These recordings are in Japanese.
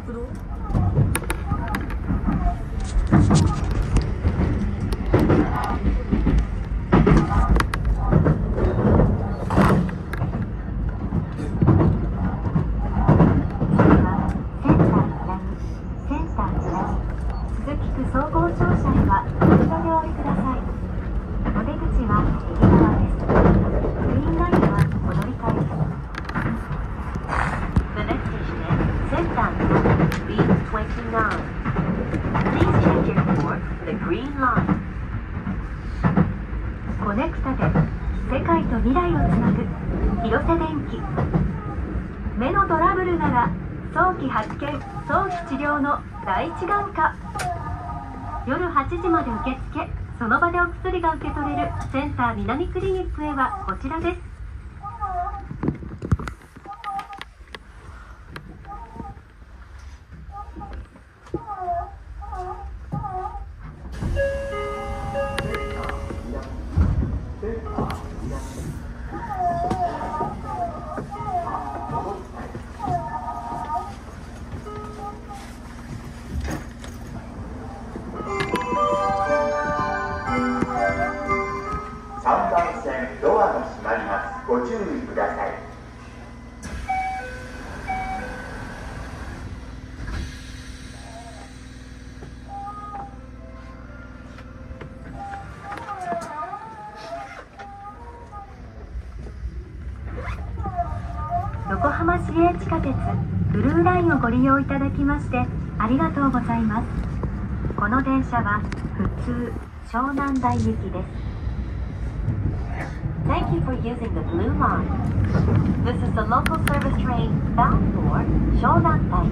国道。コネクタで世界と未来をつなぐ広瀬電機。目のトラブルなら早期発見早期治療の第一眼科。夜8時まで受付、その場でお薬が受け取れるセンター南クリニックへはこちらです。 3番線ドアが閉まります。ご注意ください。 横浜市営地下鉄ブルーラインをご利用いただきましてありがとうございます。この電車は普通湘南台行きです。Thank you for using the Blue Line. This is the local service train bound for 湘南台。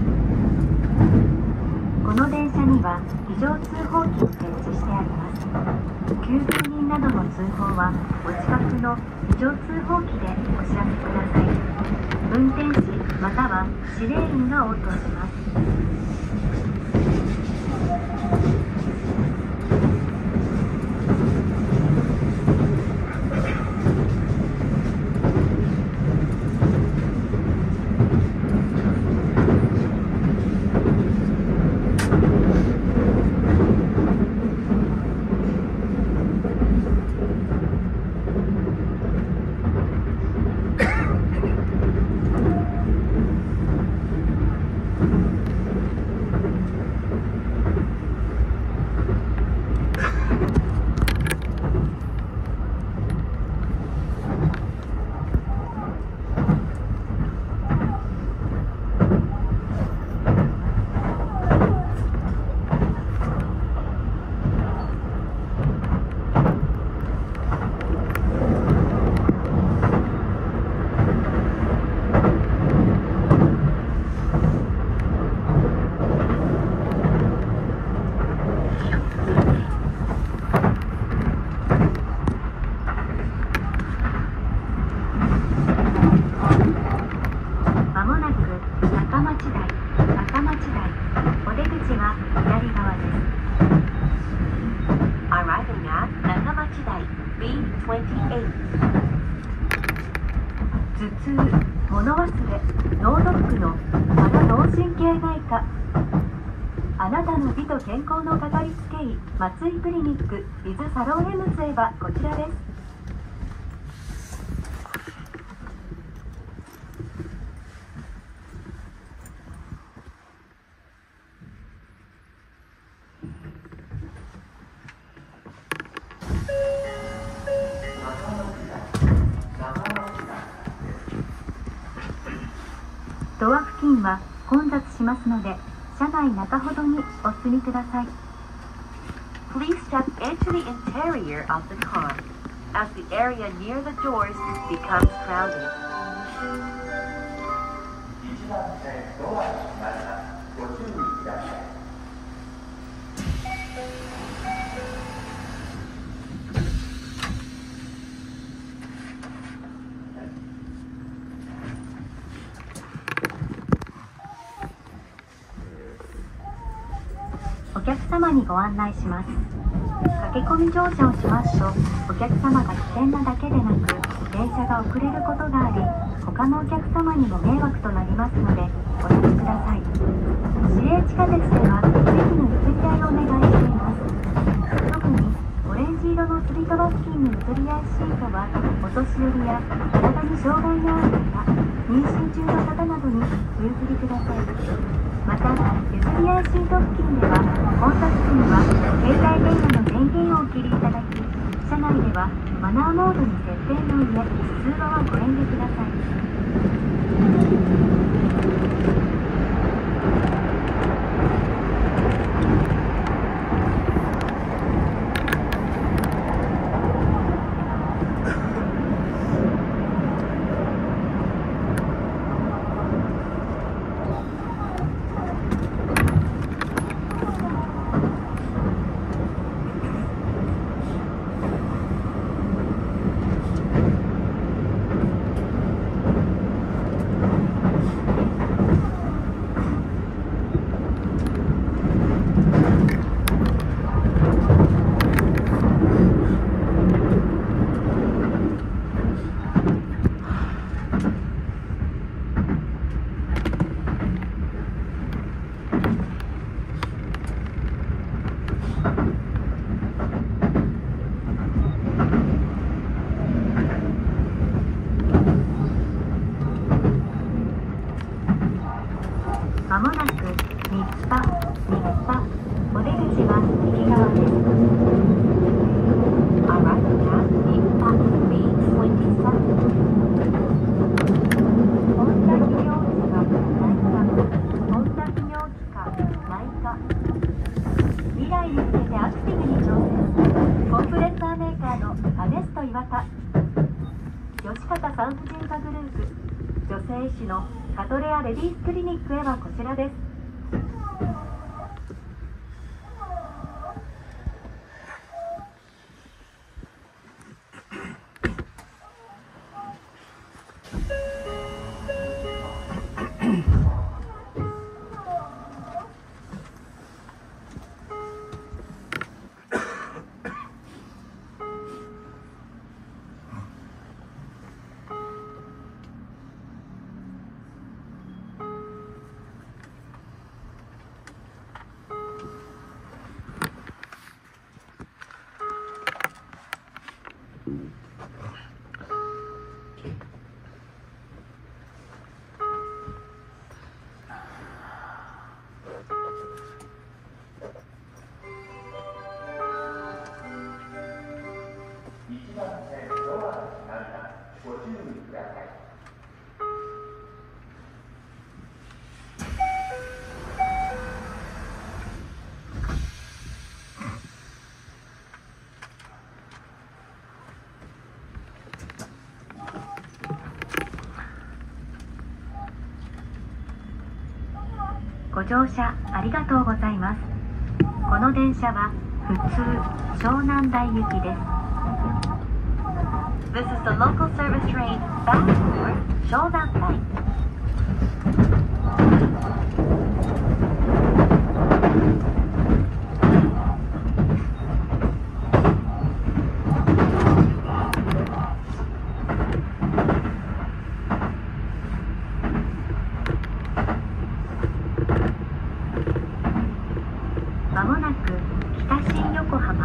この電車には非常通報機を設置してあります。急病人などの通報はお近くの非常通報機でお知らせください。運転士または指令員が応答します。頭痛、物忘れ、脳ドックの鼻脳神経内科。あなたの美と健康のかかりつけ医、松井クリニック伊豆サロンヘムズへはこちらです。ドア付近は混雑しますので、車内中ほどにお進みください。Please step into the interior of the car as the area near the doors becomes crowded. 1番線ドアが閉まります。ご注意ください。 お客様にご案内します。駆け込み乗車をしますと、お客様が危険なだけでなく、電車が遅れることがあり、 他のお客様にも迷惑となりますのでご注意ください。市営地下鉄では席の譲り合いをお願いしています。特にオレンジ色の吊り戸付近の譲り合いシートはお年寄りや体に障害のある方、妊娠中の方などにお譲りください。また譲り合いシート付近では混雑時には携帯電話の電源をお切りいただき、車内ではマナーモードに設定の上、通話はご遠慮ください。まもなく新田お出口は右側です。Arriving at 新田 B27。本田企業地下内科、本田企業地下内科。未来に向けてアクティブに挑戦。コンプレッサーメーカーのアネスト岩田。吉方産婦人科グループ。女性医師のカトレアレディースクリニックへはこちらです。 1番線ドアの閉まります。ご注意ください。 ご乗車ありがとうございます。この電車は普通湘南台行きです。This is the local service train back for 湘南台。まもなく北新横浜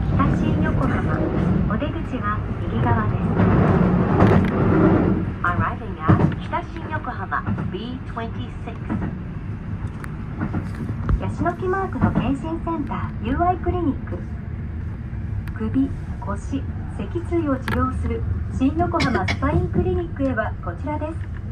お出口は右側です。Arriving at 北新横浜 B26。ヤシの木マークの検診センター UI クリニック。首、腰、脊椎を治療する新横浜スパインクリニックへはこちらです。